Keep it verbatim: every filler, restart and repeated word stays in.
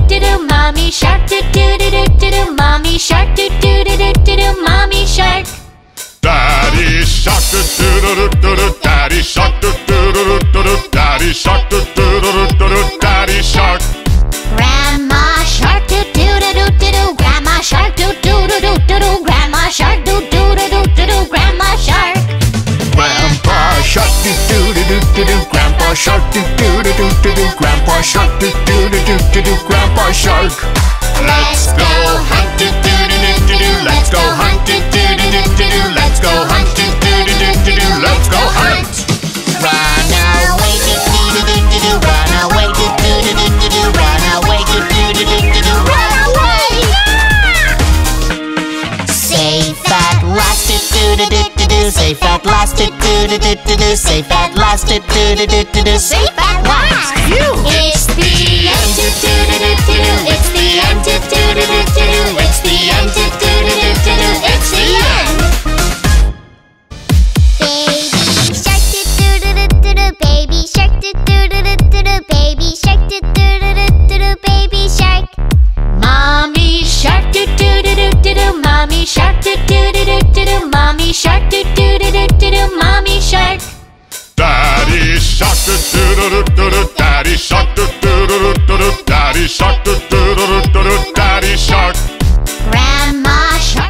do do. Mommy shark do do do do do do. Mommy shark do do do do do do. Mommy shark. Daddy shark do do do do do. Daddy shark do do do do do. Daddy shark do do do do do. Daddy shark. Grandma shark do do do do do do. Grandma shark do do do do do do. Grandma shark do do do do do do. Grandma shark. Grandpa shark do do do do do. Grandpa shark do do do do do. Grandpa shark do do do do do. Grandpa shark. Let's go hunt do do do do do. Let's go hunt do do do do do. Let's go hunt do do do do do. Let's go hunt. Run away do do do do do. Run away do do do do do. Run away do do do do do. Run away. Safe at last do do do do do. Safe at last do do do do do. Safe at last do do do do do. Safe at last. It's the end do do do do do. It's the end do do do do do. It's the end do do do do do. It's the end. Baby shark do do do do do do. Baby shark do do do do do do. Baby shark. Mommy shark do do do do do do. Mommy shark do do do do do do. Mommy shark do do do do do do. Mommy shark. Daddy shark do do do do do. Daddy shark do do do do do.